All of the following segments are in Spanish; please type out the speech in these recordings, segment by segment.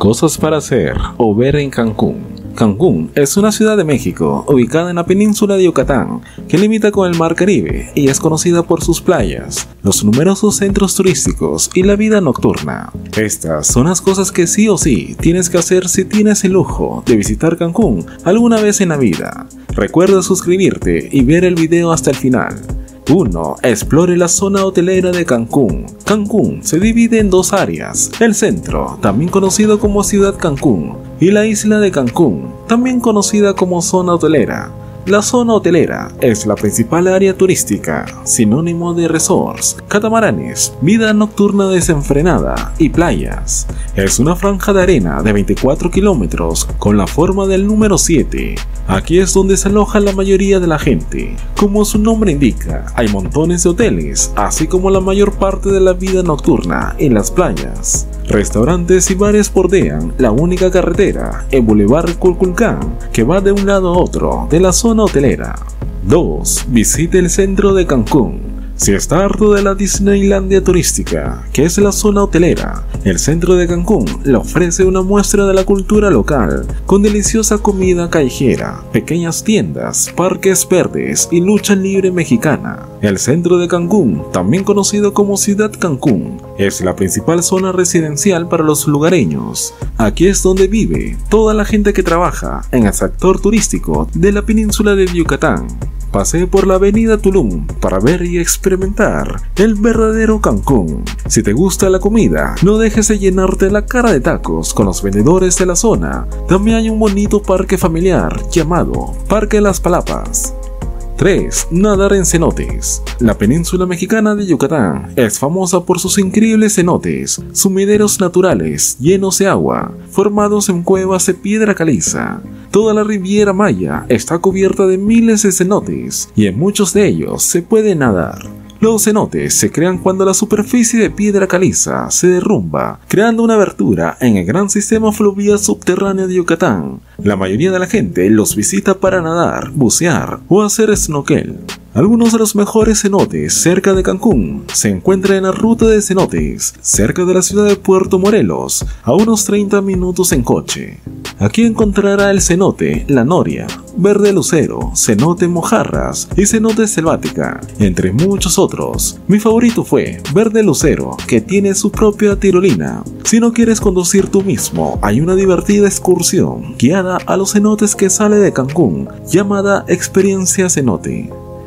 Cosas para hacer o ver en Cancún. Cancún es una ciudad de México ubicada en la península de Yucatán que limita con el Mar Caribe y es conocida por sus playas, los numerosos centros turísticos y la vida nocturna. Estas son las cosas que sí o sí tienes que hacer si tienes el lujo de visitar Cancún alguna vez en la vida. Recuerda suscribirte y ver el video hasta el final. 1. Explore la zona hotelera de Cancún. Cancún se divide en dos áreas: el centro, también conocido como Ciudad Cancún, y la isla de Cancún, también conocida como zona hotelera. La zona hotelera es la principal área turística, sinónimo de resorts, catamaranes, vida nocturna desenfrenada y playas. Es una franja de arena de 24 kilómetros con la forma del número 7. Aquí es donde se aloja la mayoría de la gente. Como su nombre indica, hay montones de hoteles, así como la mayor parte de la vida nocturna en las playas. Restaurantes y bares bordean la única carretera, el Boulevard Kukulcán, que va de un lado a otro de la zona hotelera. 2. Visite el centro de Cancún. Si está harto de la Disneylandia turística, que es la zona hotelera, el centro de Cancún le ofrece una muestra de la cultura local, con deliciosa comida callejera, pequeñas tiendas, parques verdes y lucha libre mexicana. El centro de Cancún, también conocido como Ciudad Cancún, es la principal zona residencial para los lugareños. Aquí es donde vive toda la gente que trabaja en el sector turístico de la península de Yucatán. Pasee por la avenida Tulum para ver y experimentar el verdadero Cancún. Si te gusta la comida, no dejes de llenarte la cara de tacos con los vendedores de la zona. También hay un bonito parque familiar llamado Parque Las Palapas. 3. Nadar en cenotes. La península mexicana de Yucatán es famosa por sus increíbles cenotes, sumideros naturales llenos de agua, formados en cuevas de piedra caliza. Toda la Riviera Maya está cubierta de miles de cenotes y en muchos de ellos se puede nadar. Los cenotes se crean cuando la superficie de piedra caliza se derrumba, creando una abertura en el gran sistema fluvial subterráneo de Yucatán. La mayoría de la gente los visita para nadar, bucear o hacer snorkel. Algunos de los mejores cenotes cerca de Cancún se encuentran en la ruta de cenotes, cerca de la ciudad de Puerto Morelos, a unos 30 minutos en coche. Aquí encontrará el cenote La Noria, Verde Lucero, cenote Mojarras y cenote Selvática, entre muchos otros. Mi favorito fue Verde Lucero, que tiene su propia tirolina. Si no quieres conducir tú mismo, hay una divertida excursión guiada a los cenotes que sale de Cancún, llamada Experiencia Cenote.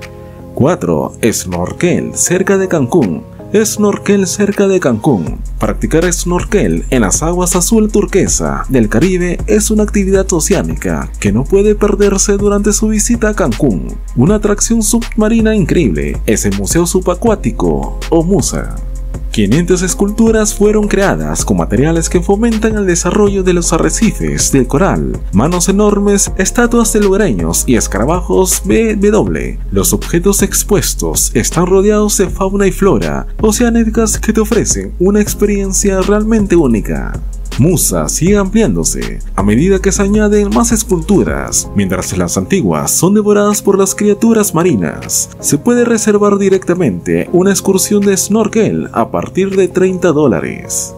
4. Snorkel cerca de Cancún. Snorkel cerca de Cancún. Practicar snorkel en las aguas azul turquesa del Caribe es una actividad oceánica que no puede perderse durante su visita a Cancún. Una atracción submarina increíble es el Museo Subacuático o MUSA. 500 esculturas fueron creadas con materiales que fomentan el desarrollo de los arrecifes de coral, manos enormes, estatuas de lugareños y escarabajos BW. Los objetos expuestos están rodeados de fauna y flora oceánicas que te ofrecen una experiencia realmente única. MUSA sigue ampliándose a medida que se añaden más esculturas, mientras las antiguas son devoradas por las criaturas marinas. Se puede reservar directamente una excursión de snorkel a partir de $30.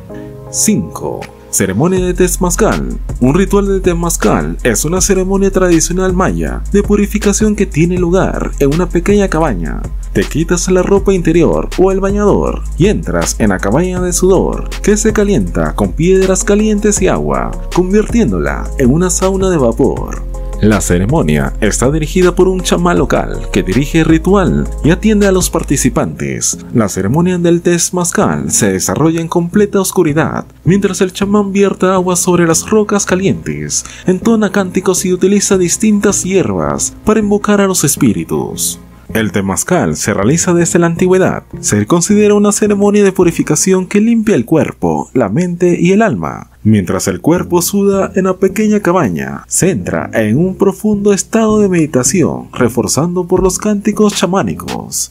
5. Ceremonia de Temazcal. Un ritual de Temazcal es una ceremonia tradicional maya de purificación que tiene lugar en una pequeña cabaña. Te quitas la ropa interior o el bañador y entras en la cabaña de sudor, que se calienta con piedras calientes y agua, convirtiéndola en una sauna de vapor. La ceremonia está dirigida por un chamán local que dirige el ritual y atiende a los participantes. La ceremonia del Temazcal se desarrolla en completa oscuridad, mientras el chamán vierte agua sobre las rocas calientes, entona cánticos y utiliza distintas hierbas para invocar a los espíritus. El Temazcal se realiza desde la antigüedad. Se considera una ceremonia de purificación que limpia el cuerpo, la mente y el alma. Mientras el cuerpo suda en la pequeña cabaña, se entra en un profundo estado de meditación, reforzando por los cánticos chamánicos.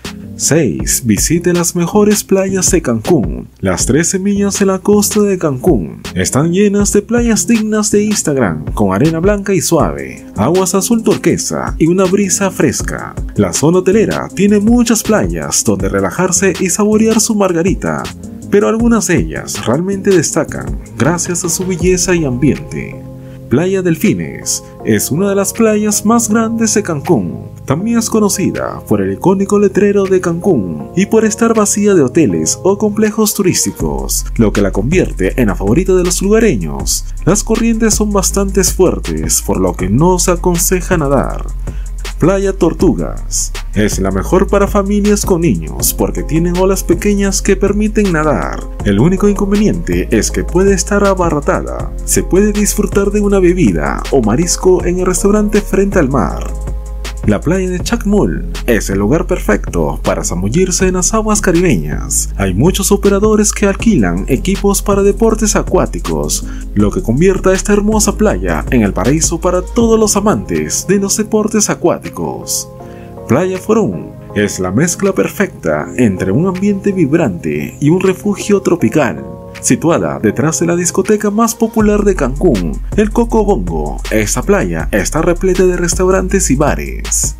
6. Visite las mejores playas de Cancún. Las 13 millas de la costa de Cancún están llenas de playas dignas de Instagram, con arena blanca y suave, aguas azul turquesa y una brisa fresca. La zona hotelera tiene muchas playas donde relajarse y saborear su margarita. pero algunas de ellas realmente destacan gracias a su belleza y ambiente. Playa Delfines es una de las playas más grandes de Cancún. También es conocida por el icónico letrero de Cancún y por estar vacía de hoteles o complejos turísticos, lo que la convierte en la favorita de los lugareños. Las corrientes son bastante fuertes, por lo que no se aconseja nadar. Playa Tortugas es la mejor para familias con niños porque tienen olas pequeñas que permiten nadar. El único inconveniente es que puede estar abarrotada. Se puede disfrutar de una bebida o marisco en el restaurante frente al mar. La playa de Chacmul es el lugar perfecto para zambullirse en las aguas caribeñas. Hay muchos operadores que alquilan equipos para deportes acuáticos, lo que convierte a esta hermosa playa en el paraíso para todos los amantes de los deportes acuáticos. Playa Forún es la mezcla perfecta entre un ambiente vibrante y un refugio tropical. Situada detrás de la discoteca más popular de Cancún, el Coco Bongo, esta playa está repleta de restaurantes y bares.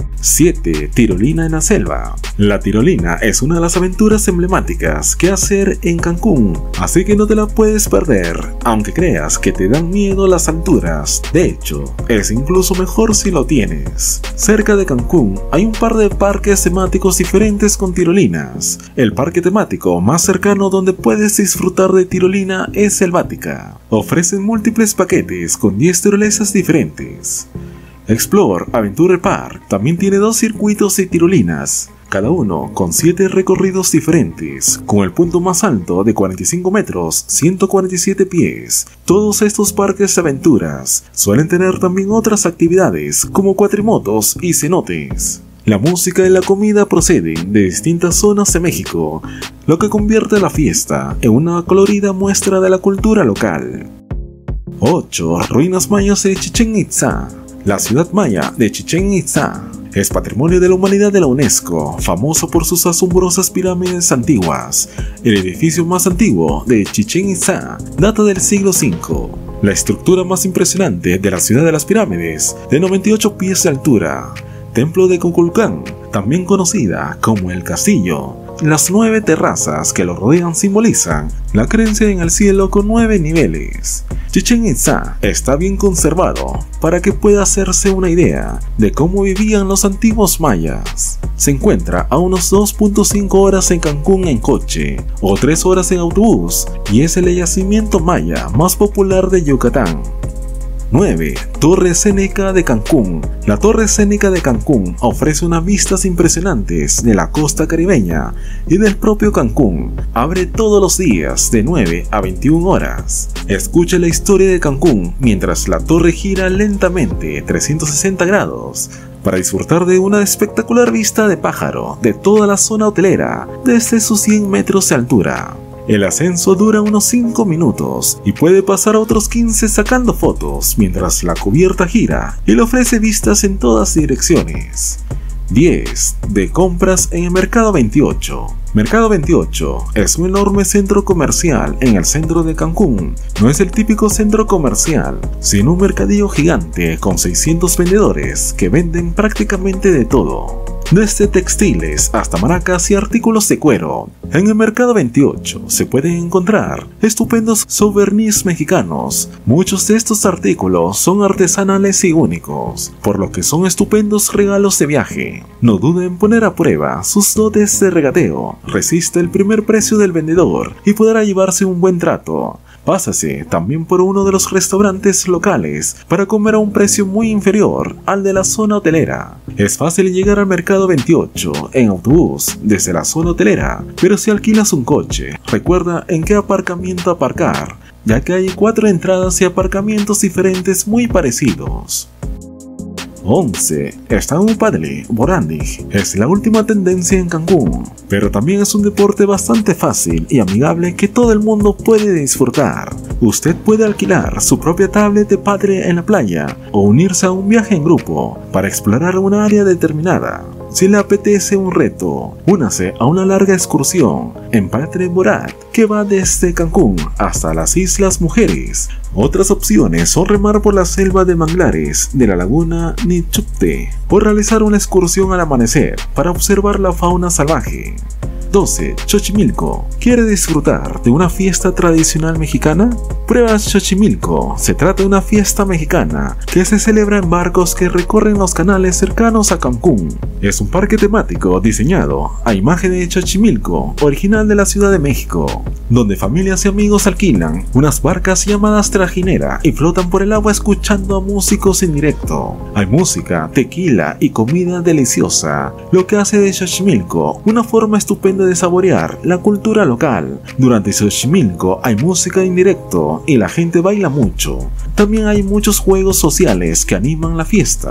7. Tirolina en la selva. La tirolina es una de las aventuras emblemáticas que hacer en Cancún, así que no te la puedes perder, aunque creas que te dan miedo las alturas. De hecho, es incluso mejor si lo tienes. Cerca de Cancún hay un par de parques temáticos diferentes con tirolinas. El parque temático más cercano donde puedes disfrutar de tirolina es Selvática. Ofrecen múltiples paquetes con 10 tirolesas diferentes. Explore Adventure Park también tiene 2 circuitos de tirolinas, cada uno con 7 recorridos diferentes, con el punto más alto de 45 metros, 147 pies. Todos estos parques de aventuras suelen tener también otras actividades como cuatrimotos y cenotes. La música y la comida proceden de distintas zonas de México, lo que convierte la fiesta en una colorida muestra de la cultura local. 8. Ruinas mayas de Chichén Itzá. La ciudad maya de Chichén Itzá es Patrimonio de la Humanidad de la UNESCO, famoso por sus asombrosas pirámides antiguas. El edificio más antiguo de Chichén Itzá data del siglo V. La estructura más impresionante de la ciudad de las pirámides, de 98 pies de altura. Templo de Kukulcán, también conocida como el Castillo. Las 9 terrazas que lo rodean simbolizan la creencia en el cielo con 9 niveles. Chichén Itzá está bien conservado para que pueda hacerse una idea de cómo vivían los antiguos mayas. Se encuentra a unos 2.5 horas en Cancún en coche o 3 horas en autobús y es el yacimiento maya más popular de Yucatán. 9. Torre Escénica de Cancún. La Torre Escénica de Cancún ofrece unas vistas impresionantes de la costa caribeña y del propio Cancún. Abre todos los días de 9 a 21 horas. Escuche la historia de Cancún mientras la torre gira lentamente 360 grados para disfrutar de una espectacular vista de pájaro de toda la zona hotelera desde sus 100 metros de altura. El ascenso dura unos 5 minutos y puede pasar otros 15 sacando fotos mientras la cubierta gira y le ofrece vistas en todas direcciones. 10. De compras en el Mercado 28. Mercado 28 es un enorme centro comercial en el centro de Cancún. No es el típico centro comercial, sino un mercadillo gigante con 600 vendedores que venden prácticamente de todo, desde textiles hasta maracas y artículos de cuero. En el Mercado 28 se pueden encontrar estupendos souvenirs mexicanos. Muchos de estos artículos son artesanales y únicos, por lo que son estupendos regalos de viaje. No dude en poner a prueba sus dotes de regateo. Resiste el primer precio del vendedor y podrá llevarse un buen trato. Pásase también por uno de los restaurantes locales para comer a un precio muy inferior al de la zona hotelera. Es fácil llegar al Mercado 28 en autobús desde la zona hotelera, pero si alquilas un coche, recuerda en qué aparcamiento aparcar, ya que hay 4 entradas y aparcamientos diferentes muy parecidos. 11. Stand-up paddle Borandig es la última tendencia en Cancún, pero también es un deporte bastante fácil y amigable que todo el mundo puede disfrutar. Usted puede alquilar su propia tablet de paddle en la playa o unirse a un viaje en grupo para explorar una área determinada. Si le apetece un reto, únase a una larga excursión en Paddle Borat que va desde Cancún hasta las Islas Mujeres. Otras opciones son remar por la selva de manglares de la laguna Nichupte o realizar una excursión al amanecer para observar la fauna salvaje. 12. Xochimilco. ¿Quiere disfrutar de una fiesta tradicional mexicana? Prueba Xochimilco. Se trata de una fiesta mexicana que se celebra en barcos que recorren los canales cercanos a Cancún. Es un parque temático diseñado a imagen de Xochimilco, original de la Ciudad de México, donde familias y amigos alquilan unas barcas llamadas trajinera y flotan por el agua escuchando a músicos en directo. Hay música, tequila y comida deliciosa, lo que hace de Xochimilco una forma estupenda de saborear la cultura local. Durante Xochimilco hay música en directo y la gente baila mucho. También hay muchos juegos sociales que animan la fiesta.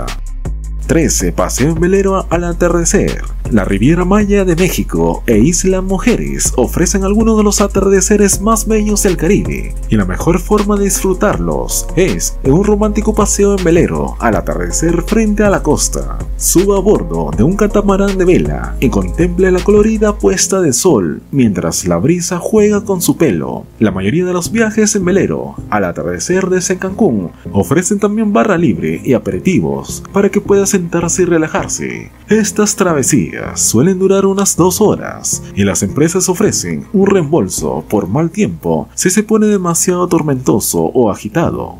13. Paseo en velero al atardecer. La Riviera Maya de México e Isla Mujeres ofrecen algunos de los atardeceres más bellos del Caribe, y la mejor forma de disfrutarlos es en un romántico paseo en velero al atardecer frente a la costa. Suba a bordo de un catamarán de vela y contemple la colorida puesta de sol mientras la brisa juega con su pelo. La mayoría de los viajes en velero al atardecer desde Cancún ofrecen también barra libre y aperitivos para que pueda sentarse y relajarse. Estas travesías suelen durar unas 2 horas y las empresas ofrecen un reembolso por mal tiempo si se pone demasiado tormentoso o agitado.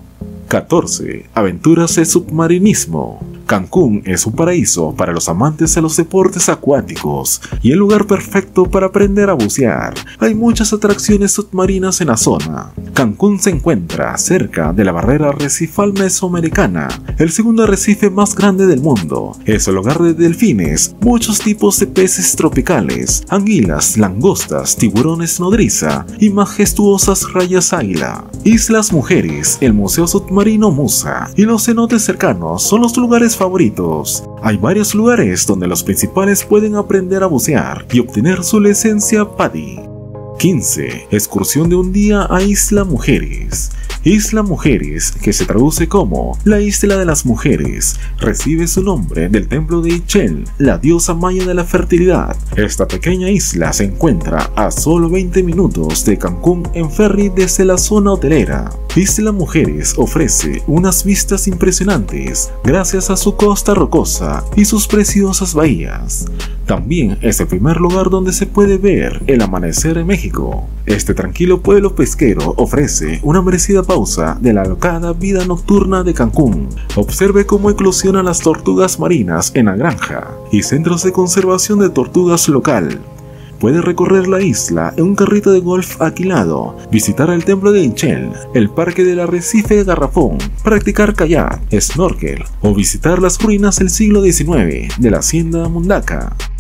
14. Aventuras de submarinismo. Cancún es un paraíso para los amantes de los deportes acuáticos y el lugar perfecto para aprender a bucear. Hay muchas atracciones submarinas en la zona. Cancún se encuentra cerca de la barrera arrecifal mesoamericana, el segundo arrecife más grande del mundo. Es el hogar de delfines, muchos tipos de peces tropicales, anguilas, langostas, tiburones nodriza y majestuosas rayas águila. Islas Mujeres, el Museo Submarino Musa y los cenotes cercanos son los lugares favoritos. Hay varios lugares donde los principales pueden aprender a bucear y obtener su licencia PADI. 15. Excursión de un día a Isla Mujeres. Isla Mujeres, que se traduce como la Isla de las Mujeres, recibe su nombre del templo de Ixchel, la diosa maya de la fertilidad. Esta pequeña isla se encuentra a solo 20 minutos de Cancún en ferry desde la zona hotelera. Isla Mujeres ofrece unas vistas impresionantes gracias a su costa rocosa y sus preciosas bahías. También es el primer lugar donde se puede ver el amanecer en México. Este tranquilo pueblo pesquero ofrece una merecida pausa de la alocada vida nocturna de Cancún. Observe cómo eclosionan las tortugas marinas en la granja y centros de conservación de tortugas local. Puede recorrer la isla en un carrito de golf alquilado, visitar el templo de Ixchel, el parque del arrecife Garrafón, practicar kayak, snorkel o visitar las ruinas del siglo XIX de la hacienda Mundaca.